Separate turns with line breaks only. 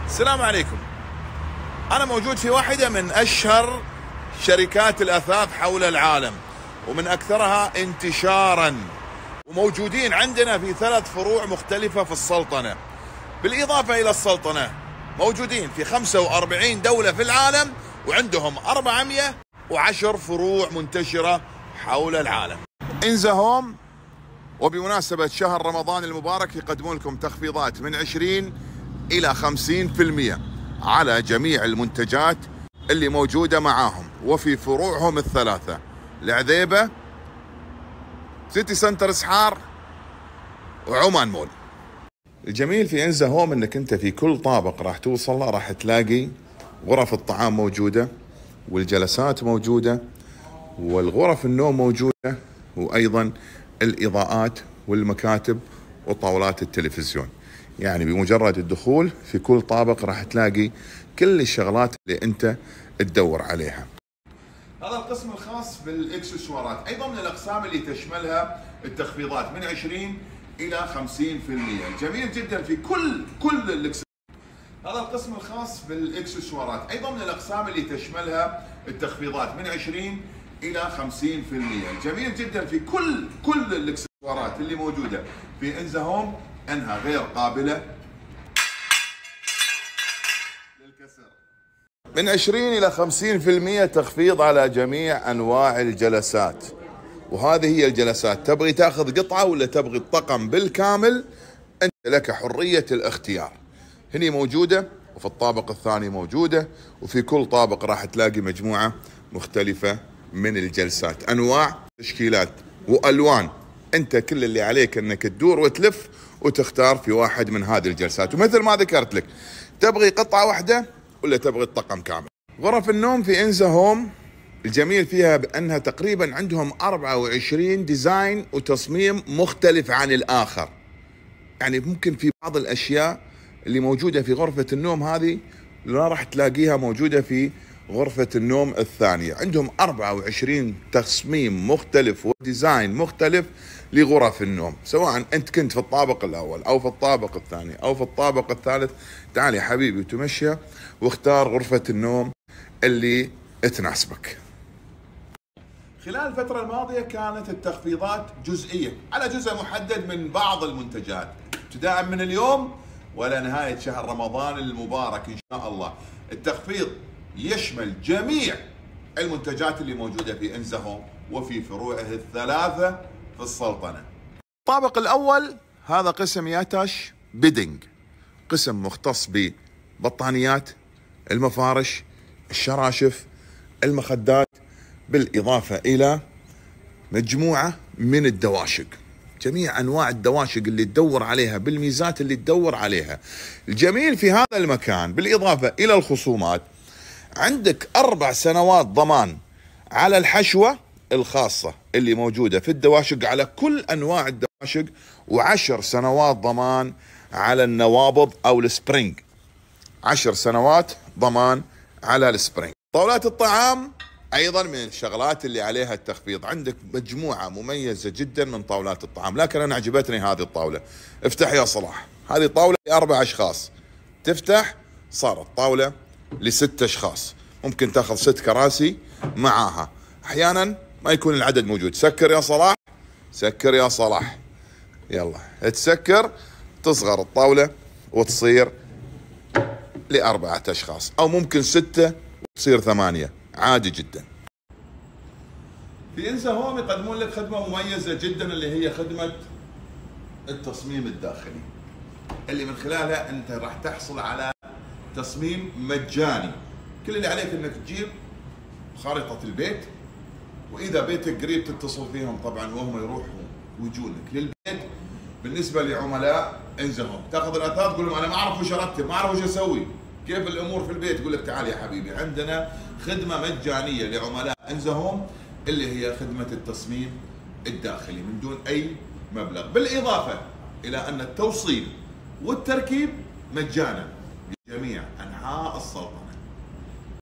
السلام عليكم. أنا موجود في واحدة من أشهر شركات الأثاث حول العالم ومن أكثرها انتشارا، وموجودين عندنا في 3 فروع مختلفة في السلطنة. بالإضافة إلى السلطنة موجودين في 45 دولة في العالم، وعندهم 410 فروع منتشرة حول العالم. إنزا هوم وبمناسبة شهر رمضان المبارك يقدمون لكم تخفيضات من 20 إلى 50% على جميع المنتجات اللي موجودة معاهم وفي فروعهم ال3: العذيبة، سيتي سنتر سحار، وعمان مول. الجميل في إنزا هوم انك انت في كل طابق راح توصل له راح تلاقي غرف الطعام موجودة، والجلسات موجودة، والغرف النوم موجودة، وأيضا الإضاءات والمكاتب وطاولات التلفزيون. يعني بمجرد الدخول في كل طابق راح تلاقي كل الشغلات اللي انت تدور عليها. هذا القسم الخاص بالاكسسوارات، ايضا من الاقسام اللي تشملها التخفيضات من 20 الى 50%. جميل جدا في كل الاكسسوارات. هذا القسم الخاص بالاكسسوارات، ايضا من الاقسام اللي تشملها التخفيضات من 20 الى 50%. جميل جدا في كل الاكسسوارات اللي موجوده في إنزا هوم، انها غير قابله للكسر. من 20 الى 50% تخفيض على جميع انواع الجلسات، وهذه هي الجلسات. تبغي تاخذ قطعه ولا تبغي الطقم بالكامل، انت لك حريه الاختيار. هني موجوده، وفي الطابق الثاني موجوده، وفي كل طابق راح تلاقي مجموعه مختلفه من الجلسات، انواع، تشكيلات والوان. انت كل اللي عليك انك تدور وتلف وتختار في واحد من هذه الجلسات، ومثل ما ذكرت لك تبغي قطعه واحده ولا تبغي الطقم كامل. غرف النوم في إنزا هوم الجميل فيها بانها تقريبا عندهم 24 ديزاين وتصميم مختلف عن الاخر. يعني ممكن في بعض الاشياء اللي موجوده في غرفه النوم هذه لا راح تلاقيها موجوده في غرفة النوم الثانية. عندهم 24 تصميم مختلف وديزاين مختلف لغرف النوم، سواء أنت كنت في الطابق الأول أو في الطابق الثاني أو في الطابق الثالث. تعال يا حبيبي وتمشى واختار غرفة النوم اللي تناسبك. خلال الفترة الماضية كانت التخفيضات جزئية على جزء محدد من بعض المنتجات، ابتداء من اليوم ولا نهاية شهر رمضان المبارك إن شاء الله. التخفيض يشمل جميع المنتجات اللي موجودة في إنزا هوم وفي فروعه ال3 في السلطنة. الطابق الأول هذا قسم ياتاش بيدنج، قسم مختص ببطانيات، المفارش، الشراشف، المخدات، بالإضافة إلى مجموعة من الدواشق، جميع أنواع الدواشق اللي تدور عليها بالميزات اللي تدور عليها. الجميل في هذا المكان بالإضافة إلى الخصومات، عندك 4 سنوات ضمان على الحشوة الخاصة اللي موجودة في الدواشق على كل أنواع الدواشق، و10 سنوات ضمان على النوابض أو السبرينج. 10 سنوات ضمان على السبرينج. طاولات الطعام أيضا من الشغلات اللي عليها التخفيض. عندك مجموعة مميزة جدا من طاولات الطعام، لكن أنا عجبتني هذه الطاولة. افتح يا صلاح، هذه طاولة ل4 أشخاص، تفتح صارت طاولة ل6 أشخاص. ممكن تاخذ 6 كراسي معاها، أحيانا ما يكون العدد موجود. سكر يا صلاح، سكر يا صلاح، يلا تسكر، تصغر الطاولة وتصير ل4 أشخاص، أو ممكن 6 وتصير 8، عادي جدا. في إنزا هوم يقدمون لك خدمة مميزة جدا اللي هي خدمة التصميم الداخلي، اللي من خلالها أنت راح تحصل على تصميم مجاني. كل اللي عليك انك تجيب خارطة البيت، واذا بيتك قريب تتصل فيهم طبعا وهم يروحوا ويجونك للبيت. بالنسبة لعملاء إنزا هوم تاخذ الاثاث تقول لهم انا ما اعرف وش ارتب، ما اعرف وش اسوي، كيف الامور في البيت، يقول لك تعال يا حبيبي عندنا خدمة مجانية لعملاء إنزا هوم اللي هي خدمة التصميم الداخلي من دون اي مبلغ، بالاضافة الى ان التوصيل والتركيب مجانا بجميع انحاء السلطنة.